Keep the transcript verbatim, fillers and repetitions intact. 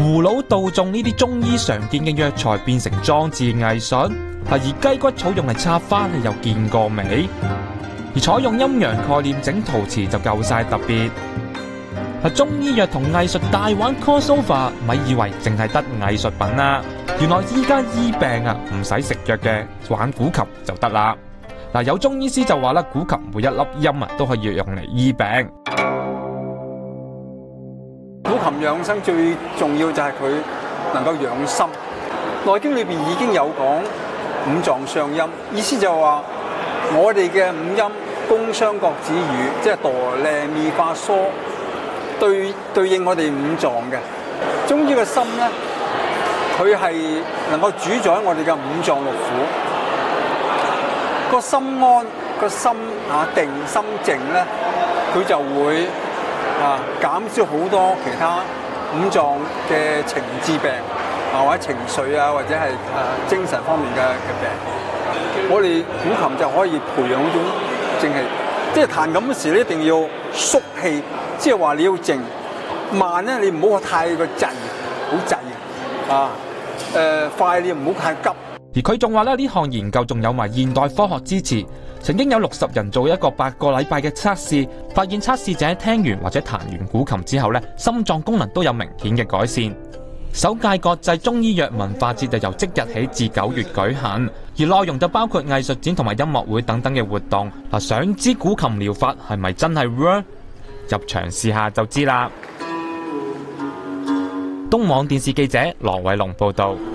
葫蘆、杜仲呢啲中醫常見嘅藥材變成裝置藝術，而雞骨草用嚟插花，你又見過未？而採用陰陽概念整陶瓷就夠晒特別。中醫藥同藝術大玩 crossover， 咪以為淨係得藝術品啦。原來依家醫病啊，唔使食藥嘅，玩古琴就得啦。嗱，有中醫師就話啦，古琴每一粒音啊都可以用嚟醫病。 古琴養生最重要就係佢能夠養心。內經裏邊已經有講五臟相陰，意思就係話我哋嘅五陰宮商角徵羽，即係哆唻咪發嗦。對對應我哋五臟嘅中醫嘅心咧，佢係能夠主宰我哋嘅五臟六腑。個心安，個心啊定，心靜咧，佢就會啊減少好多其他五臟嘅情志病啊，或者情緒啊，或者係誒精神方面嘅嘅病。我哋古琴就可以培養嗰種正氣，即係彈琴嗰時咧，一定要縮氣。即係話你要靜慢咧，你唔好太過滯，好滯啊！誒、呃、快你唔好太急。 而佢仲話咧，呢項研究仲有埋現代科學支持。曾經有六十人做一個八個禮拜嘅測試，發現測試者喺聽完或者彈完古琴之後咧，心臟功能都有明顯嘅改善。首屆國際中醫藥文化節就由即日起至九月舉行，而內容就包括藝術展同埋音樂會等等嘅活動。嗱，想知古琴療法係咪真係 work？入場試下就知啦。東網電視記者羅偉龍報道。